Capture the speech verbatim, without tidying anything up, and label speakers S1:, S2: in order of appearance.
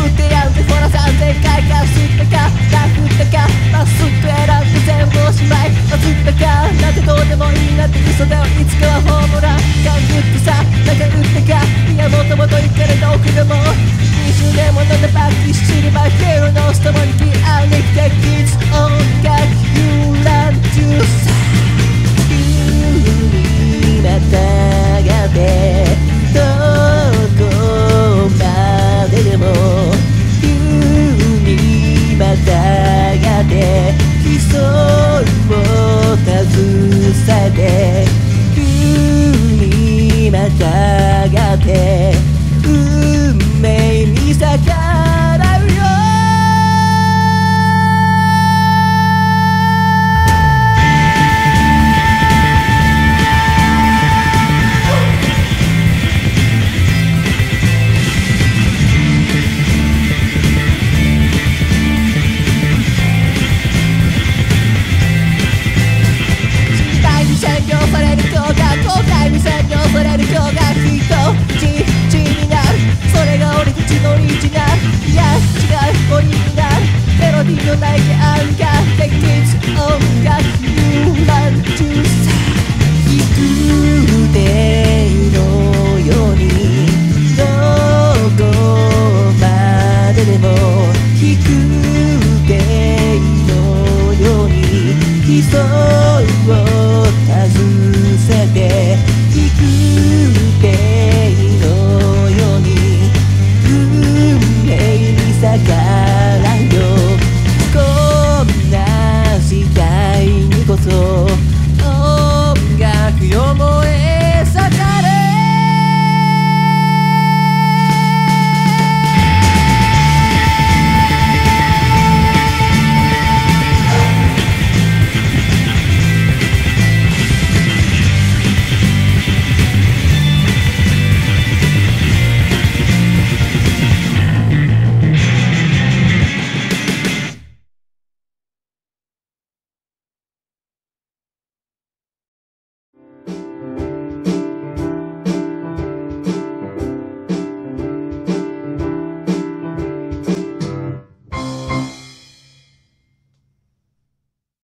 S1: ってやんでほらさんぜんかいかすったかなくったかまっすぐ選んで全部おしまいまずったかなんてどうでもいいなんて嘘だよいつかはホームランガン打ってさなんか打ったかいやもともといかれた奥でもにじゅうねんものでバッキシチリバッケロのストモニキアニキテキズ音楽ユーランジューサー急にまたがってどこまででも急にまたがって競いを携えて急にまたがって運命に逆らうよ占領される今日が後悔に占領される今日がきっとじじになるそれが俺たちのオリジナルいや違う森になるメロディーのない